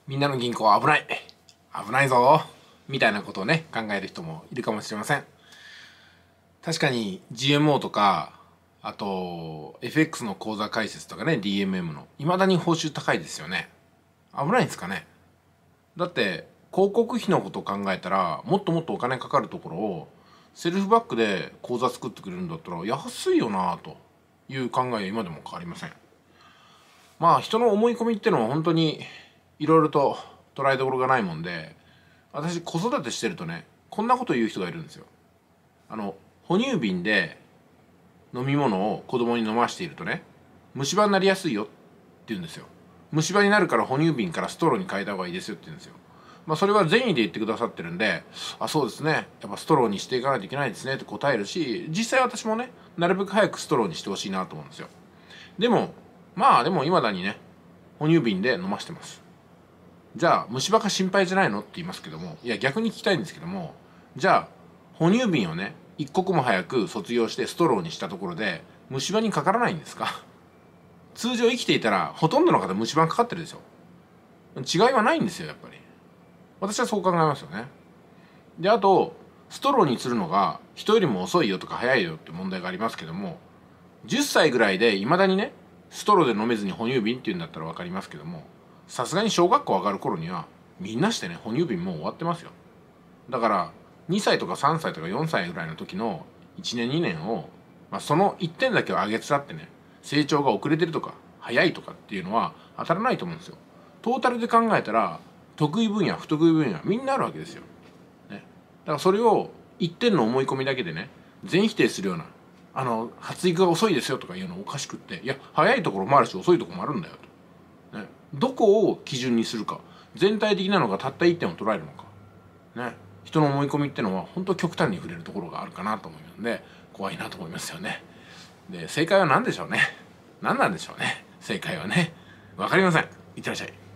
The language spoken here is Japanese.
みんなの銀行は危ない、危ないぞみたいなことをね考える人もいるかもしれません。確かに GMO とかあと FX の口座開設とかね DMM の未だに報酬高いですよね。危ないんですかね。だって広告費のことを考えたらもっともっとお金かかるところをセルフバックで口座作ってくれるんだったら安いよなという考えは今でも変わりません。まあ人の思い込みってのは本当にいろいろと捉えどころがないもんで、私子育てしてるとねこんなこと言う人がいるんですよ。哺乳瓶で飲み物を子供に飲ましているとね虫歯になりやすいよって言うんですよ。虫歯になるから哺乳瓶からストローに変えた方がいいですよって言うんですよ。まあそれは善意で言ってくださってるんで、あ、そうですね、やっぱストローにしていかないといけないですねって答えるし、実際私もねなるべく早くストローにしてほしいなと思うんですよ。でもいまだにね哺乳瓶で飲ましてます。じゃあ虫歯が心配じゃないのって言いますけども、いや逆に聞きたいんですけども、じゃあ哺乳瓶をね一刻も早く卒業してストローにしたところで虫歯にかからないんですか？通常生きていたらほとんどの方虫歯にかかってるでしょ。違いはないんですよやっぱり。私はそう考えますよね。であとストローにするのが人よりも遅いよとか早いよって問題がありますけども、10歳ぐらいでいまだにねストローで飲めずに哺乳瓶っていうんだったら分かりますけども、さすがに小学校上がる頃にはみんなしてね哺乳瓶もう終わってますよ。だから2歳とか3歳とか4歳ぐらいの時の1年2年を、その1点だけを上げつらってね成長が遅れてるとか早いとかっていうのは当たらないと思うんですよ。トータルで考えたら得意分野不得意分野みんなあるわけですよ、ね、だからそれを1点の思い込みだけでね全否定するような発育が遅いですよとかいうのおかしくって、いや早いところもあるし遅いところもあるんだよと、ね、どこを基準にするか、全体的なのがたった1点を捉えるのかね、人の思い込みってのは本当極端に触れるところがあるかなと思うので怖いなと思いますよね。で正解は何でしょうね。何なんでしょうね正解はね。分かりません。いってらっしゃい。